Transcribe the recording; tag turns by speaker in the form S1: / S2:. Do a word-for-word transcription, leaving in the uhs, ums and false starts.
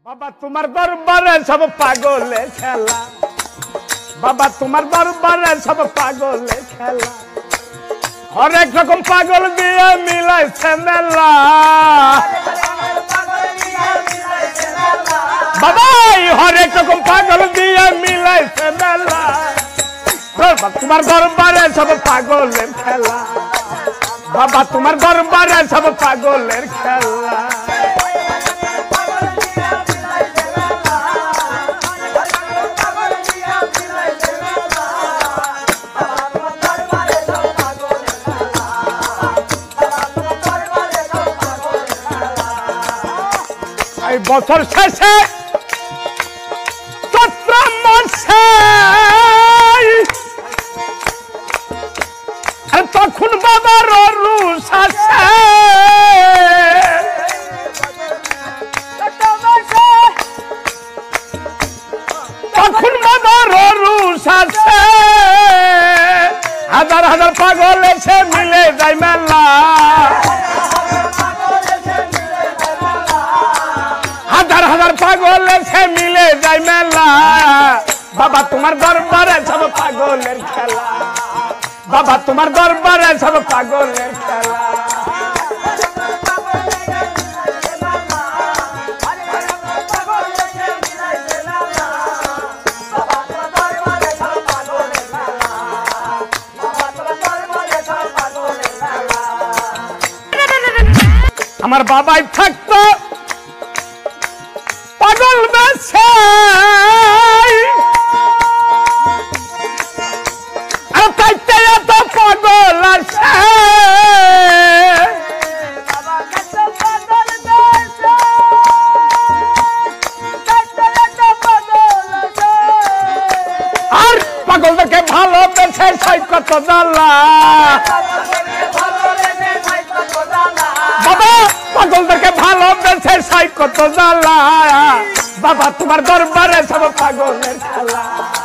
S1: বাবা তোমার দরবারে সব পাগলে খেলা, বাবা তোমার দরবারে সব পাগলে খেলা, হরেক রকম পাগল দিয়ে মিলাইছে মেলা। বাবা হরেক রকম পাগল দিয়ে মিলাইছে মেলা, বাবা তোমার দরবারে সব পাগলের খেলা, বাবা তোমার দরবারে সব পাগলের খেলা। বছর শেষে চৈত্র মাসে তখন বাবার রুষ আসে, তখন বাবার রুষ আসে, হাজার হাজার পাগল এসে মিলে যায় মেলা, হাজার হাজার পাগল এসে মিলে যায় মেলা। বাবা তোমার দরবারে সব পাগলের খেলা, বাবা তোমার দরবারে সব পাগলের খেলা। আমার বাবাই থাকতো পাগল বেশে, আর তাইতে এত পাগল আছে, আর পাগলদেরকে ভালোবেসে সই কত জ্বালা, বাবা পাগলদেরকে ভালোবেসে সই কত জ্বালা। বাবা তোমার দরবারে সব পাগলের খেলা।